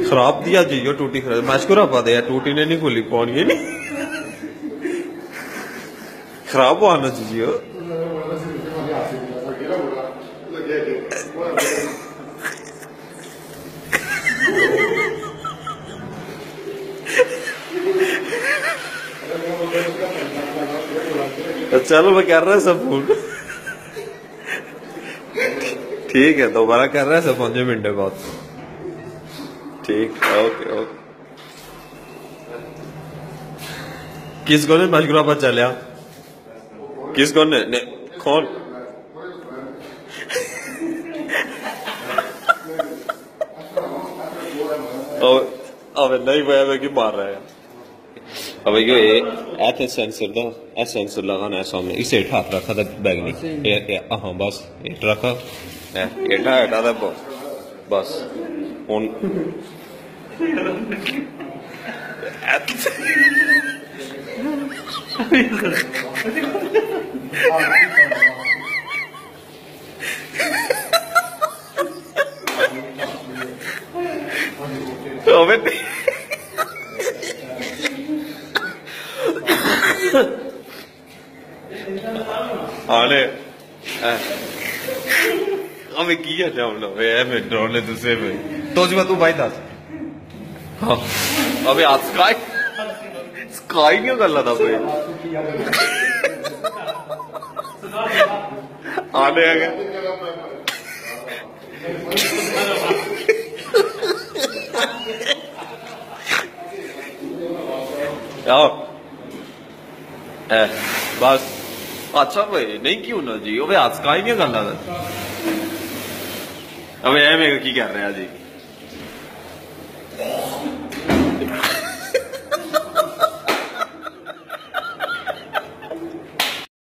खराब दिया जी यो टूटी खराब मशकुरा पा दे टूटी ने नहीं खुली पौन ये नहीं खराब हुआ ना जी यो चलो मैं कर रहा सब फोन ठीक है दोबारा कर रहा है सब 5 मिनट बाद ठीक ओके ओके किस को ने मशगुरा पर चलिया किस को ने कौन अब नहीं भाई कि मार रहा है अब यो ऐसे सेंसर दा ऐसे सेंसर लगाना है सामने इसे हेठ हाथ रखा था बैग नहीं हाँ बस हेठ रखा हेठा हेठा था बस उन आने अबे किया जाऊँ वे मैं ड्रोन तुझसे भाई तो जी तू भाई दस हाँ अबे आज स्काई क्यों कर था भाई आने आ गया बस अच्छा भाई नहीं क्यों ना जी अबे आज स्काई क्यों कर था अबे मैं की कर रहा जी